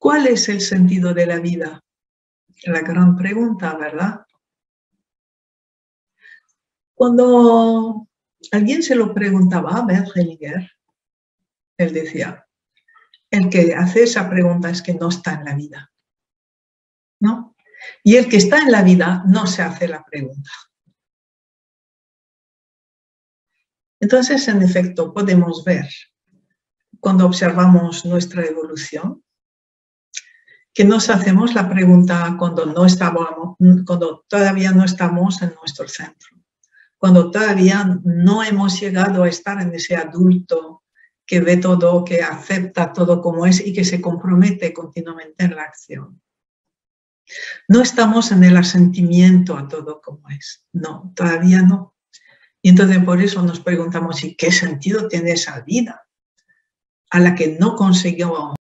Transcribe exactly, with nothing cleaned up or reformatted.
¿Cuál es el sentido de la vida? La gran pregunta, ¿verdad? Cuando alguien se lo preguntaba a Bert Hellinger, él decía, el que hace esa pregunta es que no está en la vida, ¿no? Y el que está en la vida no se hace la pregunta. Entonces, en efecto, podemos ver, cuando observamos nuestra evolución, que nos hacemos la pregunta cuando, no estábamos, cuando todavía no estamos en nuestro centro, cuando todavía no hemos llegado a estar en ese adulto que ve todo, que acepta todo como es y que se compromete continuamente en la acción. No estamos en el asentimiento a todo como es, no, todavía no. Y entonces por eso nos preguntamos, ¿y qué sentido tiene esa vida a la que no consiguió